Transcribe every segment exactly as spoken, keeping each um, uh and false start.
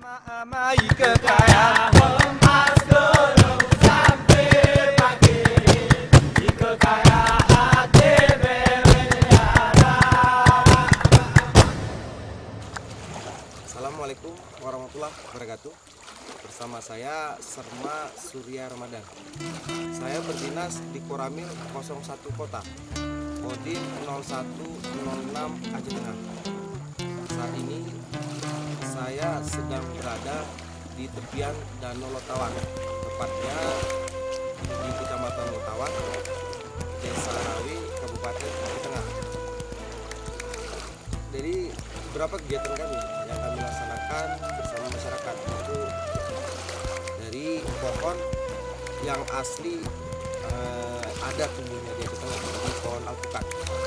Amai kekayaan emas gunung sampai pagi, kekayaan hati bernyara. Assalamualaikum warahmatullahi wabarakatuh. Bersama saya Serma Surya Ramadan. Saya berdinas di Koramil nol satu Kota, Kodim nol satu nol enam Aceh Tengah. Saat ini saya sedang berada di tepian Danau Lotawan, tepatnya di Kecamatan Lotawan, Desa Rawi, Kabupaten Aceh Tengah. Jadi beberapa kegiatan kami yang kami laksanakan bersama masyarakat, itu dari pohon yang asli eh, ada tumbuhnya di Aceh Tengah, di pohon alpukat.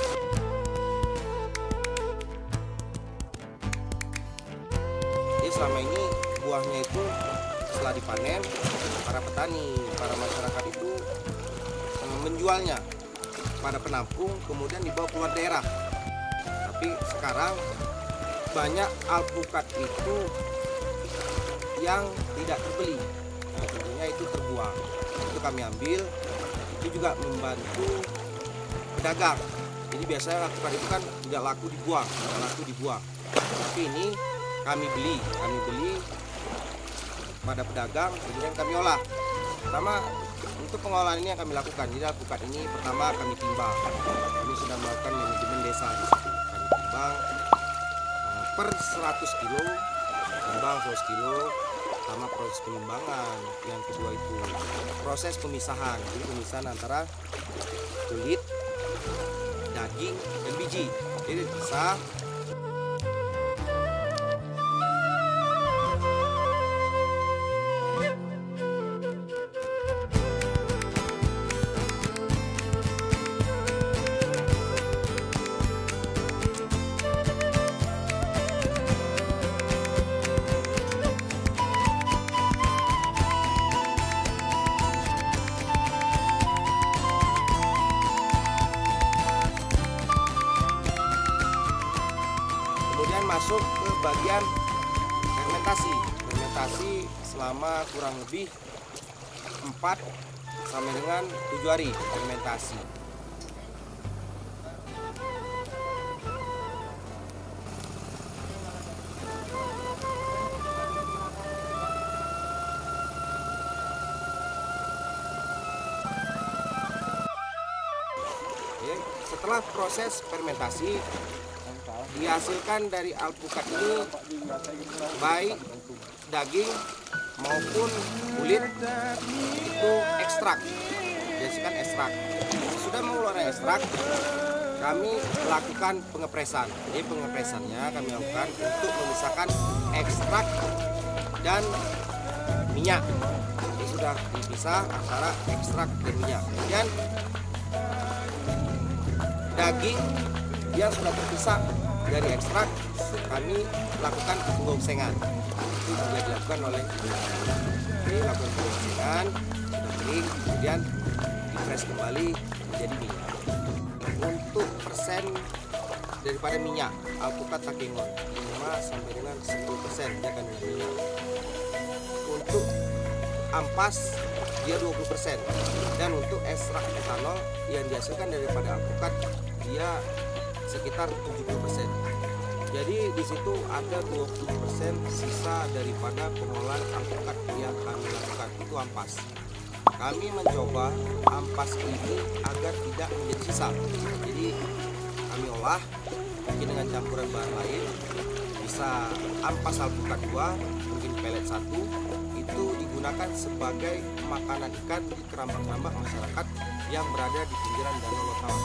Jadi selama ini buahnya itu setelah dipanen, para petani, para masyarakat itu eh, menjualnya pada penampung, kemudian dibawa keluar daerah. Tapi sekarang banyak alpukat itu yang tidak terbeli, nah, tentunya itu terbuang. Itu kami ambil, itu juga membantu pedagang. Jadi biasanya alpukat itu kan tidak laku dibuang, tidak laku dibuang. Tapi ini kami beli, kami beli pada pedagang, kemudian kami olah. Pertama, untuk pengolahan ini yang kami lakukan, jadi alpukat ini pertama kami timbang. Kami sudah melakukan manajemen desa di situ. Kami timbang per seratus kilo, timbang seratus kilo, pertama proses penimbangan, yang kedua itu proses pemisahan, jadi pemisahan antara kulit, daging, dan biji. Jadi bisa kemudian masuk ke bagian fermentasi. Fermentasi selama kurang lebih empat sampai dengan tujuh hari fermentasi. Oke, setelah proses fermentasi, dihasilkan dari alpukat ini baik daging maupun kulit itu ekstrak, dihasilkan ekstrak. Sudah mengeluarkan ekstrak, kami melakukan pengepresan. Jadi pengepresannya kami lakukan untuk memisahkan ekstrak dan minyak. Jadi sudah dipisah antara ekstrak dan minyak. Kemudian daging yang sudah terpisah dari ekstrak, kami lakukan penggongsengan. Itu juga dilakukan oleh jadi lakukan penggongsengan, sudah kering, kemudian dipres kembali menjadi minyak. Untuk persen daripada minyak alpukat takengon lima sampai dengan sepuluh persen dia akan dengan minyak. Untuk ampas dia dua puluh persen, dan untuk ekstrak etanol yang dihasilkan daripada alpukat dia sekitar tujuh puluh persen. Jadi di situ ada dua puluh persen sisa daripada pengolahan alpukat yang kami lakukan, itu ampas. Kami mencoba ampas ini agar tidak menjadi sisa. Jadi kami olah mungkin dengan campuran bahan lain, bisa ampas alpukat dua, mungkin pelet satu, itu digunakan sebagai makanan ikan di kerambak-kerambak masyarakat yang berada di pinggiran Danau Lotawan.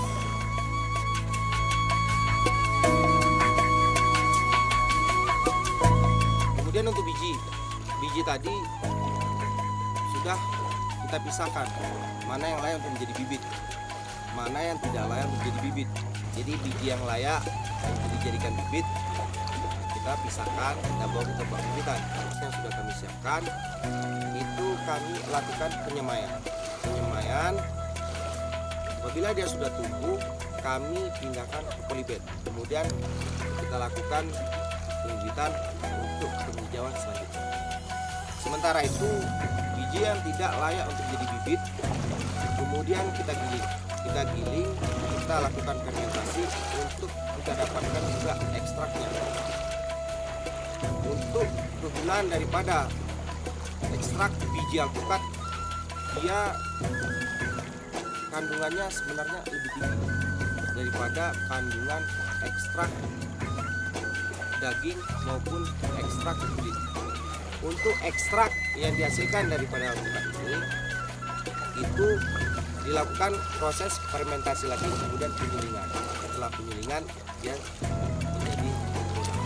Kemudian untuk biji, biji tadi sudah kita pisahkan, mana yang layak untuk menjadi bibit, mana yang tidak layak untuk menjadi bibit. Jadi biji yang layak untuk dijadikan bibit kita pisahkan, kita bawa ke tempat bibitan. Yang sudah kami siapkan, itu kami lakukan penyemaian. Penyemaian, apabila dia sudah tumbuh, kami pindahkan ke polybag. Kemudian kita lakukan pembibitan untuk penghijauan selanjutnya. Sementara itu biji yang tidak layak untuk jadi bibit kemudian kita giling. Kita giling, kita lakukan fermentasi untuk kita dapatkan juga ekstraknya. Untuk kegunaan daripada ekstrak biji alpukat, dia kandungannya sebenarnya lebih tinggi daripada kandungan ekstrak daging maupun ekstrak kulit. Untuk ekstrak yang dihasilkan daripada alpukat ini itu dilakukan proses fermentasi lagi, kemudian penyulingan. Setelah penyulingan dia menjadi produk.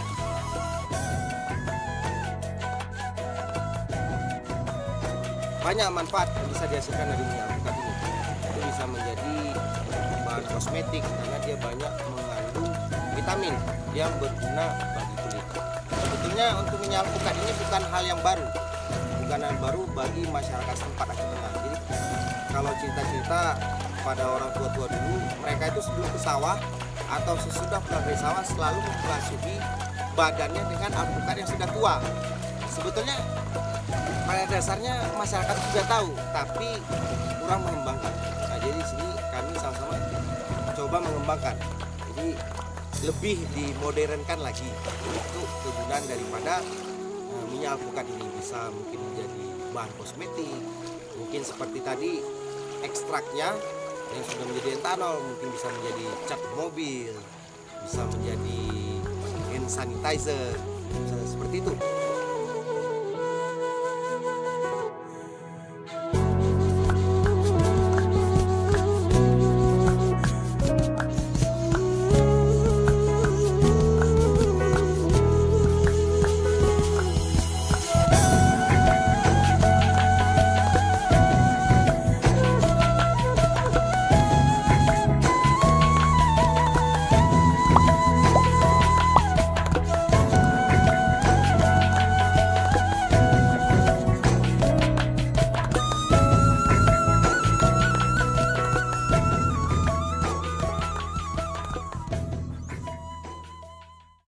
Banyak manfaat yang bisa dihasilkan dari minyak alpukat ini. Itu bisa menjadi bahan kosmetik karena dia banyak mengandung vitamin yang berguna bagi kulit. Sebetulnya untuk minyak alpukat ini bukan hal yang baru, bukan hal baru bagi masyarakat setempat Aceh Tengah. Jadi kalau cerita-cerita pada orang tua-tua dulu, mereka itu sebelum ke sawah atau sesudah pulang dari sawah selalu membasuhi badannya dengan alpukat yang sudah tua. Sebetulnya pada dasarnya masyarakat sudah tahu, tapi kurang mengembangkan. Nah, jadi di sini kami sama-sama coba mengembangkan. Jadi lebih dimodernkan lagi untuk kegunaan daripada uh, minyak alpukat ini. Bisa mungkin menjadi bahan kosmetik, mungkin seperti tadi ekstraknya yang sudah menjadi etanol, mungkin bisa menjadi cat mobil, bisa menjadi hand sanitizer, bisa seperti itu.